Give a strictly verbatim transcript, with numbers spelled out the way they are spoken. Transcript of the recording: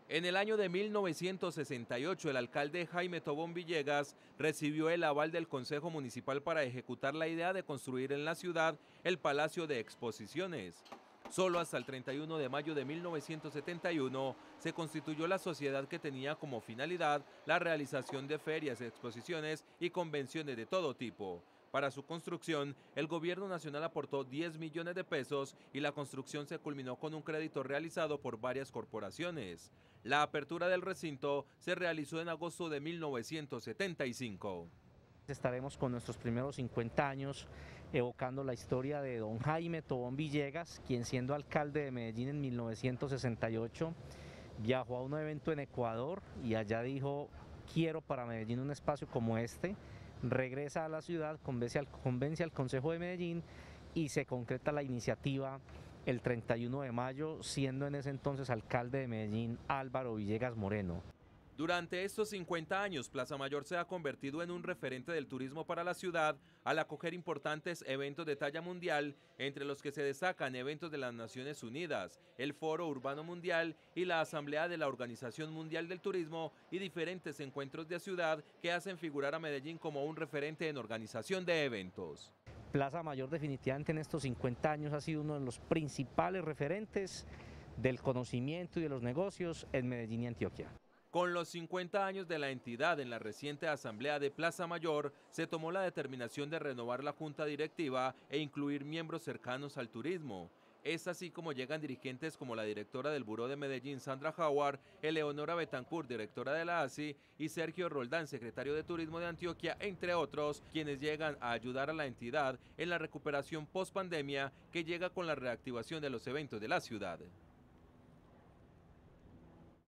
En el año de mil novecientos sesenta y ocho, el alcalde Jaime Tobón Villegas recibió el aval del Consejo Municipal para ejecutar la idea de construir en la ciudad el Palacio de Exposiciones. Solo hasta el treinta y uno de mayo de mil novecientos setenta y uno se constituyó la sociedad que tenía como finalidad la realización de ferias, exposiciones y convenciones de todo tipo. Para su construcción, el gobierno nacional aportó diez millones de pesos y la construcción se culminó con un crédito realizado por varias corporaciones. La apertura del recinto se realizó en agosto de mil novecientos setenta y cinco. Estaremos con nuestros primeros cincuenta años evocando la historia de don Jaime Tobón Villegas, quien siendo alcalde de Medellín en mil novecientos sesenta y ocho viajó a un evento en Ecuador y allá dijo: quiero para Medellín un espacio como este. Regresa a la ciudad, convence al, convence al Consejo de Medellín y se concreta la iniciativa el treinta y uno de mayo, siendo en ese entonces alcalde de Medellín Álvaro Villegas Moreno. Durante estos cincuenta años, Plaza Mayor se ha convertido en un referente del turismo para la ciudad al acoger importantes eventos de talla mundial, entre los que se destacan eventos de las Naciones Unidas, el Foro Urbano Mundial y la Asamblea de la Organización Mundial del Turismo y diferentes encuentros de ciudad que hacen figurar a Medellín como un referente en organización de eventos. Plaza Mayor definitivamente en estos cincuenta años ha sido uno de los principales referentes del conocimiento y de los negocios en Medellín y Antioquia. Con los cincuenta años de la entidad en la reciente asamblea de Plaza Mayor, se tomó la determinación de renovar la junta directiva e incluir miembros cercanos al turismo. Es así como llegan dirigentes como la directora del Buró de Medellín, Sandra Howard, Eleonora Betancourt, directora de la A S I, y Sergio Roldán, secretario de Turismo de Antioquia, entre otros, quienes llegan a ayudar a la entidad en la recuperación post-pandemia que llega con la reactivación de los eventos de la ciudad.